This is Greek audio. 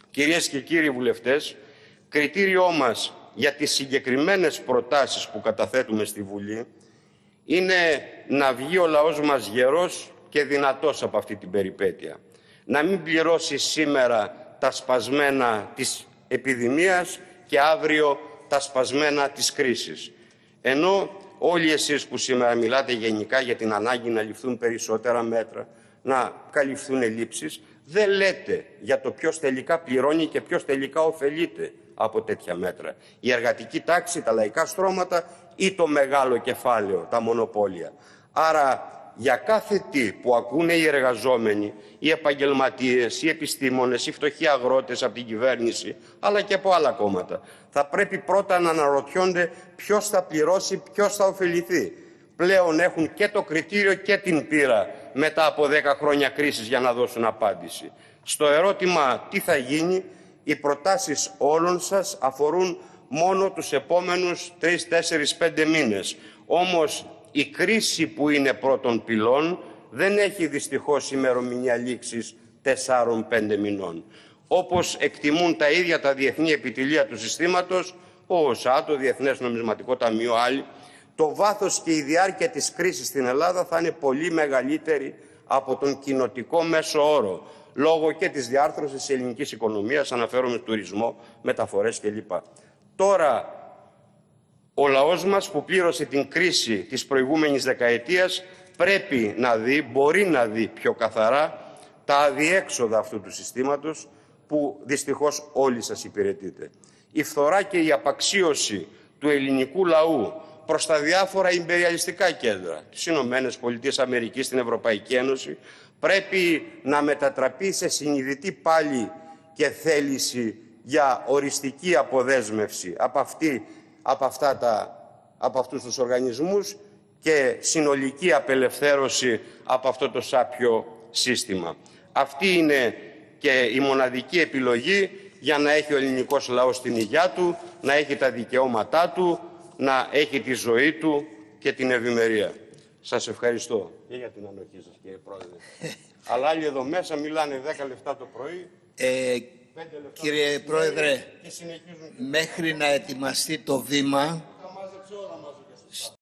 Κυρίες και κύριοι βουλευτές, κριτήριό μας για τις συγκεκριμένες προτάσεις που καταθέτουμε στη Βουλή είναι να βγει ο λαός μας γερός και δυνατός από αυτή την περιπέτεια. Να μην πληρώσει σήμερα τα σπασμένα της επιδημίας και αύριο τα σπασμένα της κρίσης. Ενώ όλοι εσείς που σήμερα μιλάτε γενικά για την ανάγκη να ληφθούν περισσότερα μέτρα, να καλυφθούν ελλείψεις, δεν λέτε για το ποιος τελικά πληρώνει και ποιος τελικά ωφελείται από τέτοια μέτρα. Η εργατική τάξη, τα λαϊκά στρώματα ή το μεγάλο κεφάλαιο, τα μονοπόλια. Άρα για κάθε τι που ακούνε οι εργαζόμενοι, οι επαγγελματίες, οι επιστήμονες, οι φτωχοί αγρότες από την κυβέρνηση, αλλά και από άλλα κόμματα, θα πρέπει πρώτα να αναρωτιόνται ποιος θα πληρώσει, ποιος θα ωφεληθεί. Πλέον έχουν και το κριτήριο και την πείρα μετά από 10 χρόνια κρίσης για να δώσουν απάντηση. Στο ερώτημα τι θα γίνει, οι προτάσεις όλων σας αφορούν μόνο τους επόμενους 3, 4, 5 μήνες. Όμως η κρίση που είναι πρώτων πυλών δεν έχει δυστυχώς ημερομηνία λήξης 4-5 μηνών. Όπως εκτιμούν τα ίδια τα διεθνή επιτελεία του συστήματος, ο ΟΣΑ, το Διεθνές Νομισματικό Ταμείο, άλλοι, το βάθος και η διάρκεια της κρίσης στην Ελλάδα θα είναι πολύ μεγαλύτερη από τον κοινοτικό μέσο όρο, λόγω και της διάρθρωσης της ελληνικής οικονομίας, αναφέρομαι τουρισμό, μεταφορές κλπ. Τώρα, ο λαός μας που πλήρωσε την κρίση της προηγούμενης δεκαετίας πρέπει να δει, μπορεί να δει πιο καθαρά τα αδιέξοδα αυτού του συστήματος που δυστυχώς όλοι σας υπηρετείτε. Η φθορά και η απαξίωση του ελληνικού λαού προς τα διάφορα ιμπεριαλιστικά κέντρα, τις Ηνωμένες Πολιτείες Αμερικής, την Ευρωπαϊκή Ένωση, πρέπει να μετατραπεί σε συνειδητή πάλι και θέληση για οριστική αποδέσμευση από αυτούς τους οργανισμούς και συνολική απελευθέρωση από αυτό το σάπιο σύστημα. Αυτή είναι και η μοναδική επιλογή για να έχει ο ελληνικός λαός την υγειά του, να έχει τα δικαιώματά του, να έχει τη ζωή του και την ευημερία. Σας ευχαριστώ και για την ανοχή σας, κύριε Πρόεδρε. Αλλά άλλοι εδώ μέσα μιλάνε 10 λεπτά το πρωί. Κύριε Πρόεδρε, μέχρι να ετοιμαστεί το βήμα,